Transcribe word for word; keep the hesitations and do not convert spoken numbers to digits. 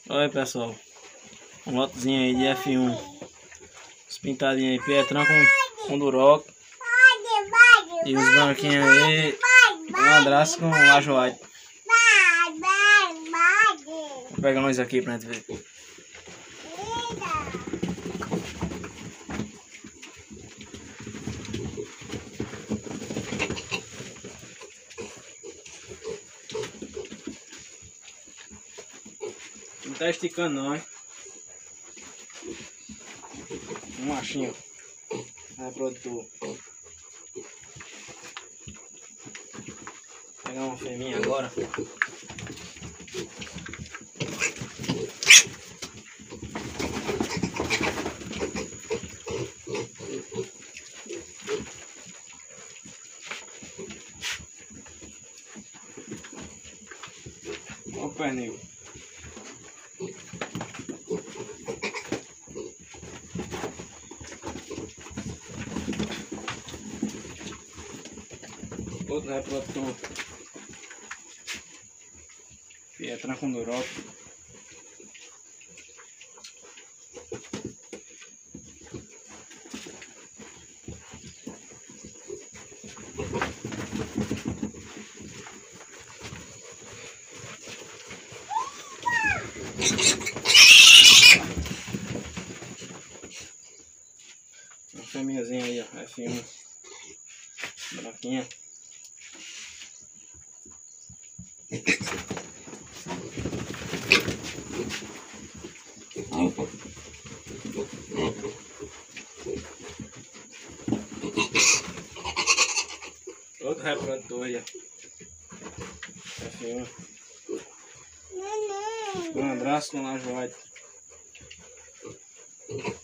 Olha aí, pessoal, um lotezinho aí de F um, os pintadinhos aí, Pietrão com, com Duroc e os branquinhos aí, Madrasta com Lajoite. Vou pegar nós aqui pra gente ver. Não tá esticando não, hein? Um machinho reprodutor. Vou pegar uma fêmea agora. Olha o pernil. Outro reprodutor. Pietrão com Duroc. Uma fêmeazinha aí, ó, F um, branquinha. Outro reprodutor aí, ó, F um. Um abraço com Lajoite.